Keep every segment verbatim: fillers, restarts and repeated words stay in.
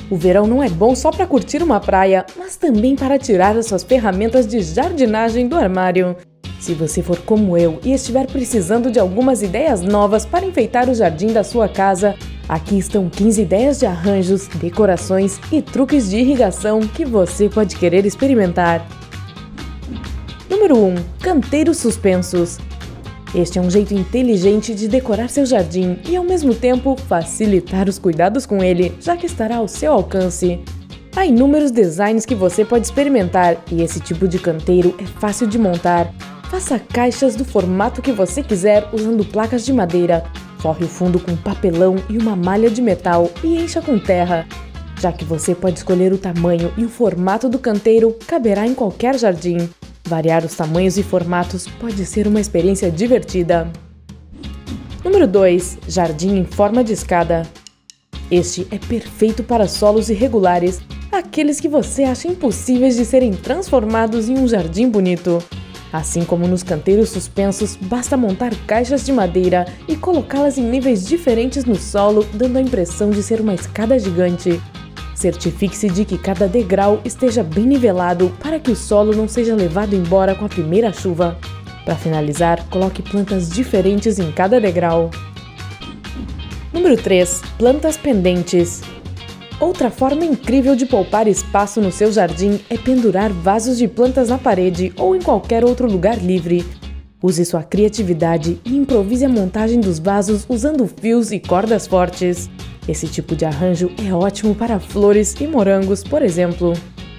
O verão não é bom só para curtir uma praia, mas também para tirar as suas ferramentas de jardinagem do armário. Se você for como eu e estiver precisando de algumas ideias novas para enfeitar o jardim da sua casa, aqui estão quinze ideias de arranjos, decorações e truques de irrigação que você pode querer experimentar. Número um. Canteiros suspensos. Este é um jeito inteligente de decorar seu jardim e, ao mesmo tempo, facilitar os cuidados com ele, já que estará ao seu alcance. Há inúmeros designs que você pode experimentar e esse tipo de canteiro é fácil de montar. Faça caixas do formato que você quiser usando placas de madeira. Forre o fundo com papelão e uma malha de metal e encha com terra. Já que você pode escolher o tamanho e o formato do canteiro, caberá em qualquer jardim. Variar os tamanhos e formatos pode ser uma experiência divertida. Número dois. Jardim em forma de escada. Este é perfeito para solos irregulares, aqueles que você acha impossíveis de serem transformados em um jardim bonito. Assim como nos canteiros suspensos, basta montar caixas de madeira e colocá-las em níveis diferentes no solo, dando a impressão de ser uma escada gigante. Certifique-se de que cada degrau esteja bem nivelado para que o solo não seja levado embora com a primeira chuva. Para finalizar, coloque plantas diferentes em cada degrau. Número três. Plantas pendentes. Outra forma incrível de poupar espaço no seu jardim é pendurar vasos de plantas na parede ou em qualquer outro lugar livre. Use sua criatividade e improvise a montagem dos vasos usando fios e cordas fortes. Esse tipo de arranjo é ótimo para flores e morangos, por exemplo.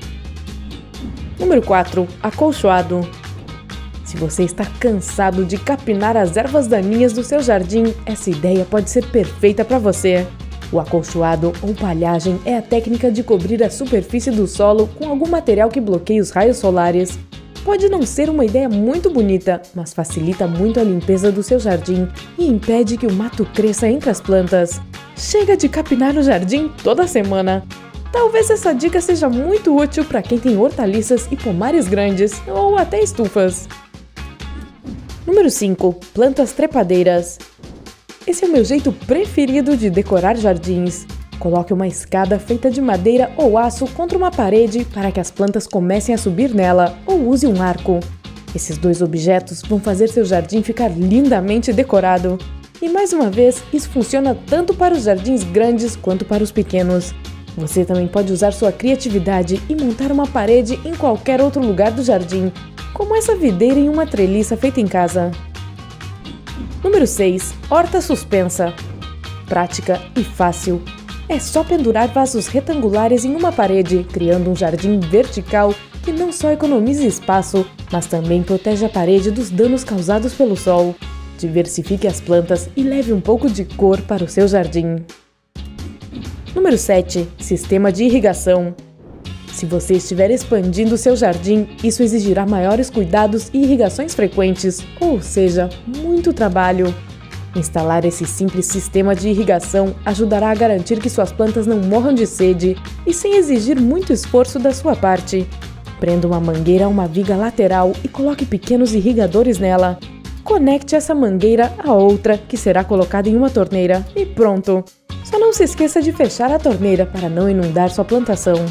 Número quatro. Acolchoado. Se você está cansado de capinar as ervas daninhas do seu jardim, essa ideia pode ser perfeita para você. O acolchoado ou palhagem é a técnica de cobrir a superfície do solo com algum material que bloqueie os raios solares. Pode não ser uma ideia muito bonita, mas facilita muito a limpeza do seu jardim e impede que o mato cresça entre as plantas. Chega de capinar o jardim toda semana! Talvez essa dica seja muito útil para quem tem hortaliças e pomares grandes ou até estufas. Número cinco. Plantas trepadeiras. Esse é o meu jeito preferido de decorar jardins. Coloque uma escada feita de madeira ou aço contra uma parede para que as plantas comecem a subir nela, ou use um arco. Esses dois objetos vão fazer seu jardim ficar lindamente decorado. E mais uma vez, isso funciona tanto para os jardins grandes quanto para os pequenos. Você também pode usar sua criatividade e montar uma parede em qualquer outro lugar do jardim, como essa videira em uma treliça feita em casa. Número seis. Horta suspensa. Prática e fácil. É só pendurar vasos retangulares em uma parede, criando um jardim vertical que não só economiza espaço, mas também protege a parede dos danos causados pelo sol. Diversifique as plantas e leve um pouco de cor para o seu jardim. Número sete. Sistema de irrigação. Se você estiver expandindo seu jardim, isso exigirá maiores cuidados e irrigações frequentes, ou seja, muito trabalho. Instalar esse simples sistema de irrigação ajudará a garantir que suas plantas não morram de sede e sem exigir muito esforço da sua parte. Prenda uma mangueira a uma viga lateral e coloque pequenos irrigadores nela. Conecte essa mangueira a outra, que será colocada em uma torneira, e pronto! Só não se esqueça de fechar a torneira para não inundar sua plantação.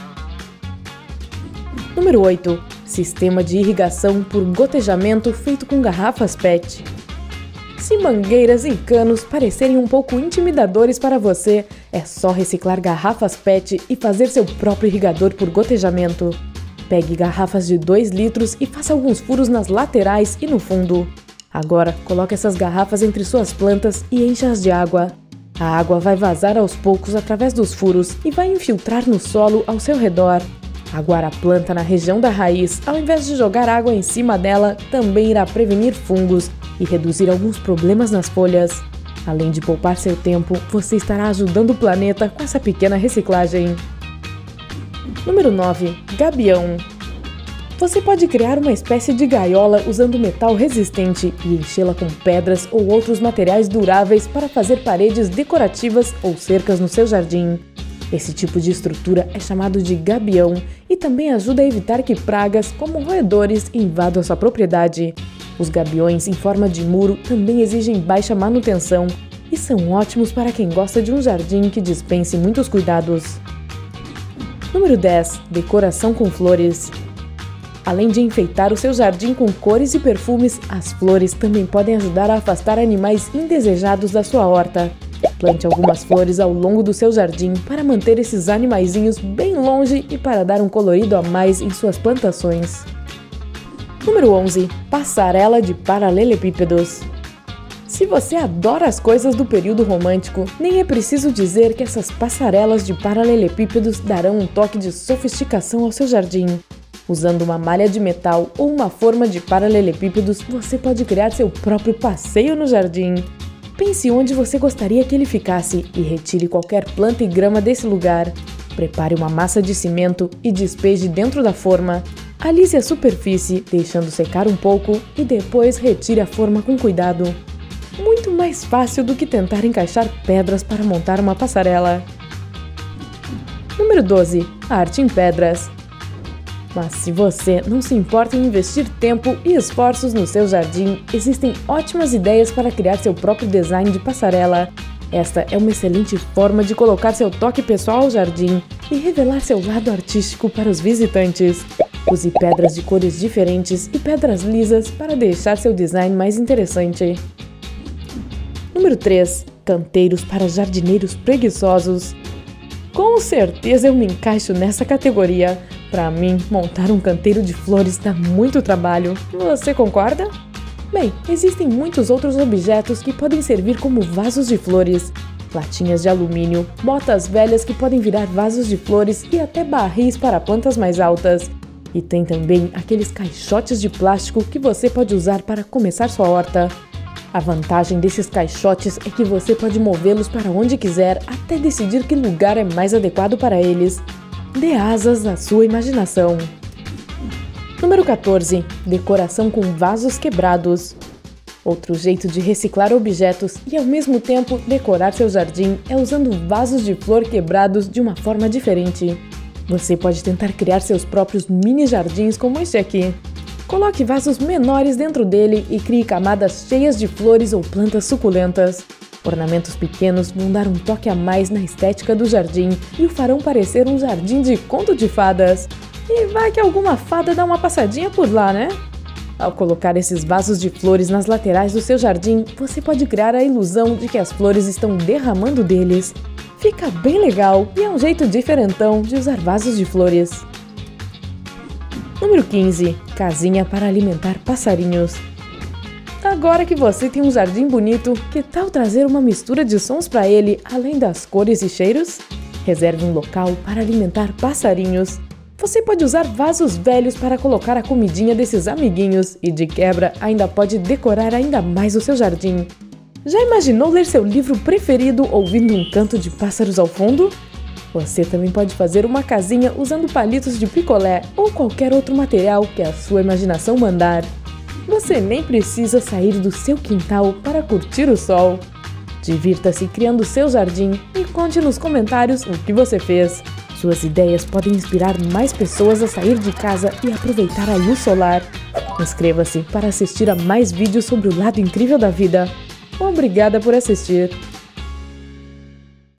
Número oito. Sistema de irrigação por gotejamento feito com garrafas P E T. Se mangueiras e canos parecerem um pouco intimidadores para você, é só reciclar garrafas P E T e fazer seu próprio irrigador por gotejamento. Pegue garrafas de dois litros e faça alguns furos nas laterais e no fundo. Agora, coloque essas garrafas entre suas plantas e encha-as de água. A água vai vazar aos poucos através dos furos e vai infiltrar no solo ao seu redor. Aguar a planta na região da raiz, ao invés de jogar água em cima dela, também irá prevenir fungos e reduzir alguns problemas nas folhas. Além de poupar seu tempo, você estará ajudando o planeta com essa pequena reciclagem. Número nove. Gabião. Você pode criar uma espécie de gaiola usando metal resistente e enchê-la com pedras ou outros materiais duráveis para fazer paredes decorativas ou cercas no seu jardim. Esse tipo de estrutura é chamado de gabião e também ajuda a evitar que pragas como roedores invadam a sua propriedade. Os gabiões em forma de muro também exigem baixa manutenção e são ótimos para quem gosta de um jardim que dispense muitos cuidados. Número dez. Decoração com flores. Além de enfeitar o seu jardim com cores e perfumes, as flores também podem ajudar a afastar animais indesejados da sua horta. Plante algumas flores ao longo do seu jardim para manter esses animaizinhos bem longe e para dar um colorido a mais em suas plantações. Número onze. Passarela de paralelepípedos. Se você adora as coisas do período romântico, nem é preciso dizer que essas passarelas de paralelepípedos darão um toque de sofisticação ao seu jardim. Usando uma malha de metal ou uma forma de paralelepípedos, você pode criar seu próprio passeio no jardim. Pense onde você gostaria que ele ficasse e retire qualquer planta e grama desse lugar. Prepare uma massa de cimento e despeje dentro da forma. Alise a superfície, deixando secar um pouco e depois retire a forma com cuidado. Muito mais fácil do que tentar encaixar pedras para montar uma passarela. Número doze. Arte em pedras. Mas se você não se importa em investir tempo e esforços no seu jardim, existem ótimas ideias para criar seu próprio design de passarela. Esta é uma excelente forma de colocar seu toque pessoal ao jardim e revelar seu lado artístico para os visitantes. Use pedras de cores diferentes e pedras lisas para deixar seu design mais interessante. Número três. Canteiros para jardineiros preguiçosos. Com certeza eu me encaixo nessa categoria. Para mim, montar um canteiro de flores dá muito trabalho. Você concorda? Bem, existem muitos outros objetos que podem servir como vasos de flores. Latinhas de alumínio, botas velhas que podem virar vasos de flores e até barris para plantas mais altas. E tem também aqueles caixotes de plástico que você pode usar para começar sua horta. A vantagem desses caixotes é que você pode movê-los para onde quiser até decidir que lugar é mais adequado para eles. Dê asas à sua imaginação. Número quatorze. Decoração com vasos quebrados. Outro jeito de reciclar objetos e ao mesmo tempo decorar seu jardim é usando vasos de flor quebrados de uma forma diferente. Você pode tentar criar seus próprios mini jardins como este aqui. Coloque vasos menores dentro dele e crie camadas cheias de flores ou plantas suculentas. Ornamentos pequenos vão dar um toque a mais na estética do jardim e o farão parecer um jardim de conto de fadas. E vai que alguma fada dá uma passadinha por lá, né? Ao colocar esses vasos de flores nas laterais do seu jardim, você pode criar a ilusão de que as flores estão derramando deles. Fica bem legal e é um jeito diferentão de usar vasos de flores. Número quinze. Casinha para alimentar passarinhos. Agora que você tem um jardim bonito, que tal trazer uma mistura de sons para ele, além das cores e cheiros? Reserve um local para alimentar passarinhos. Você pode usar vasos velhos para colocar a comidinha desses amiguinhos e, de quebra, ainda pode decorar ainda mais o seu jardim. Já imaginou ler seu livro preferido ouvindo um canto de pássaros ao fundo? Você também pode fazer uma casinha usando palitos de picolé ou qualquer outro material que a sua imaginação mandar. Você nem precisa sair do seu quintal para curtir o sol. Divirta-se criando seu jardim e conte nos comentários o que você fez. Suas ideias podem inspirar mais pessoas a sair de casa e aproveitar a luz solar. Inscreva-se para assistir a mais vídeos sobre o lado incrível da vida. Obrigada por assistir!